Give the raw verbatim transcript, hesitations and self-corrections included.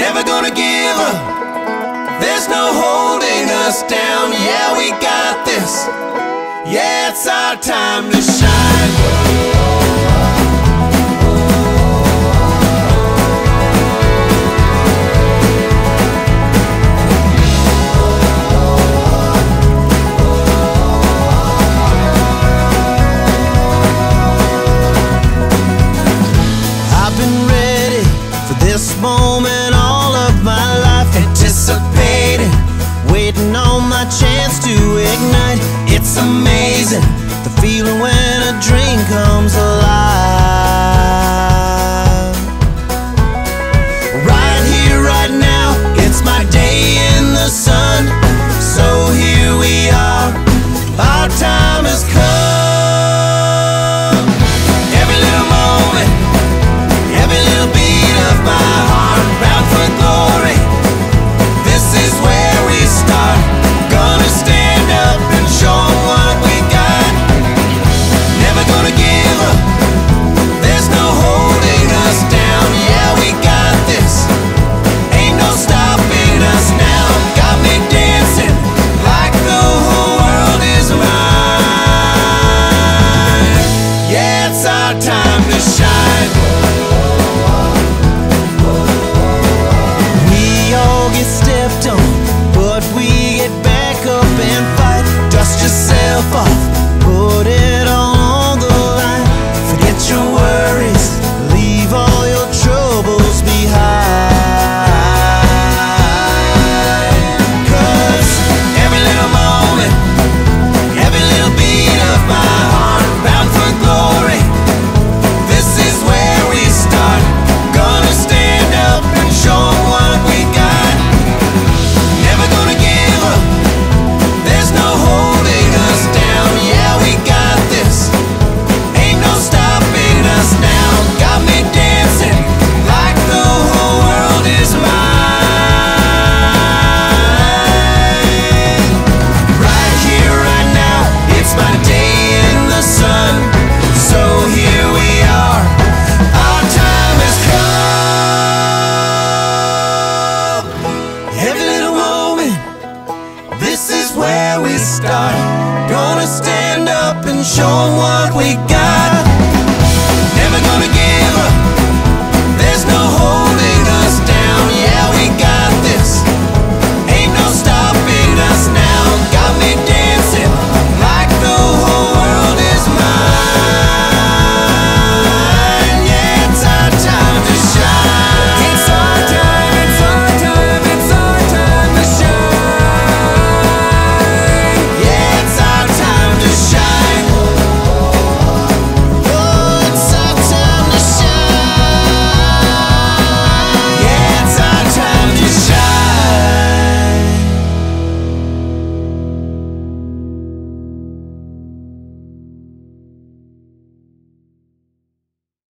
never gonna give up. There's no holding us down. Yeah, we got this. Yeah, it's our time to shine. This moment all of my life, anticipating, waiting on my chance to ignite. It's amazing, the feeling when a dream comes alive. Right here, right now, it's my day in the sun. So here we are, our time has come. Every little moment, every little beat of my heart, bound for glory. This is where we start. Gonna stand up and show 'em what we got. Never gonna give up. There's no holding us down. Yeah, we got this. Ain't no stopping us now. Got me dancing like the whole world is mine. Yeah, it's our time to shine. Stepped on, but we get back up and fight. Dust yourself off, put it all on the line. Forget your worries, leave all your troubles behind. 'Cause every little moment, every little beat of my heart, bound for glory. This is where we start. Gonna stand up and show 'em what we got. This is where we start. Gonna stand up and show